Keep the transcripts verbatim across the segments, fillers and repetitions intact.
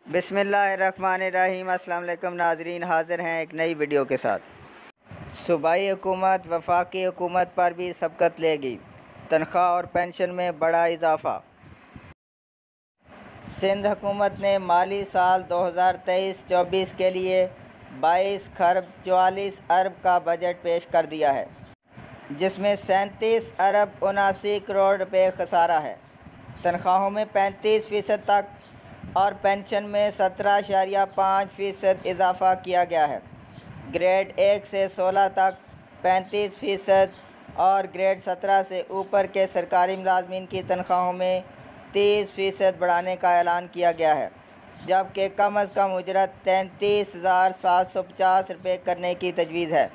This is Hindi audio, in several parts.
बिस्मिल्लाहिर्रहमानिर्रहीम। अस्सलाम वालेकुम नाज़रीन, हाज़िर हैं एक नई वीडियो के साथ। सूबाई हुकूमत वफाकी हुकूमत पर भी सबकत लेगी, तनख्वाह और पेंशन में बड़ा इजाफ़ा। सिंध हुकूमत ने माली साल दो हज़ार तेईस चौबीस के लिए बाईस खरब चवालीस अरब का बजट पेश कर दिया है, जिसमें सैंतीस अरब उनासी करोड़ रुपये खसारा है। तनख्वाहों में पैंतीस फ़ीसद तक और पेंशन में सत्रह अशारिया पाँच फ़ीसद इजाफ़ा किया गया है। ग्रेड एक से सोलह तक पैंतीस फ़ीसद और ग्रेड सत्रह से ऊपर के सरकारी मुलाजमीन की तनख्वाहों में तीस फ़ीसद बढ़ाने का ऐलान किया गया है, जबकि कम अज़ कम उजरत तैंतीस हज़ार सात सौ पचास रुपये करने की तजवीज़ है।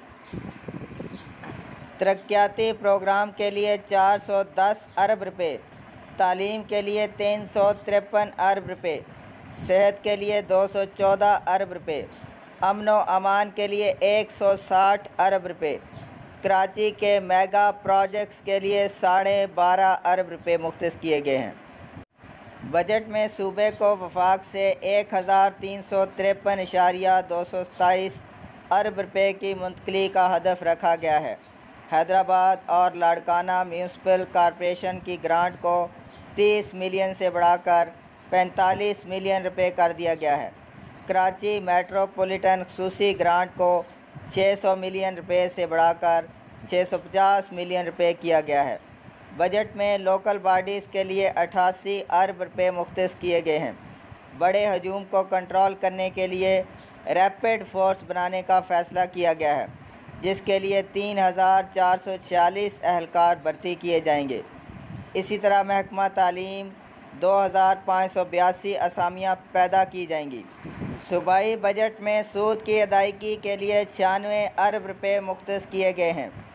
तरक्याती प्रोग्राम के लिए चार सौ दस अरब रुपये, तालीम के लिए तीन सौ तिरपन अरब रुपये, सेहत के लिए दो सौ चौदह अरब रुपये, अमन व अमान के लिए एक सौ साठ अरब रुपये, कराची के मेगा प्रोजेक्ट्स के लिए साढ़े बारह अरब रुपये मुख्तस किए गए हैं। बजट में सूबे को वफाक से एक हज़ार तीन सौ तिरपन इशारिया दो सौ सताईस अरब रुपये की मुंतकली का हदफ रखा गया है। हैदराबाद और लाड़काना म्यूनसिपल कॉरपोरेशन की ग्रांट को तीस मिलियन से बढ़ाकर पैंतालीस मिलियन रुपए कर दिया गया है। कराची मेट्रोपॉलिटन खुसूसी ग्रांट को छः सौ मिलियन रुपए से बढ़ाकर छः सौ पचास मिलियन रुपए किया गया है। बजट में लोकल बॉडीज़ के लिए अठासी अरब रुपए मुख्तस किए गए हैं। बड़े हजूम को कंट्रोल करने के लिए रैपिड फोर्स बनाने का फ़ैसला किया गया है, जिसके लिए तीन हज़ार चार सौ छियालीस एहलकार भर्ती किए जाएंगे। इसी तरह महकमा तालीम दो हज़ार पाँच सौ बयासी असामियाँ पैदा की जाएंगी। सूबाई बजट में सूद की अदायगी के लिए छियानवे अरब रुपये मुख्तस किए गए हैं।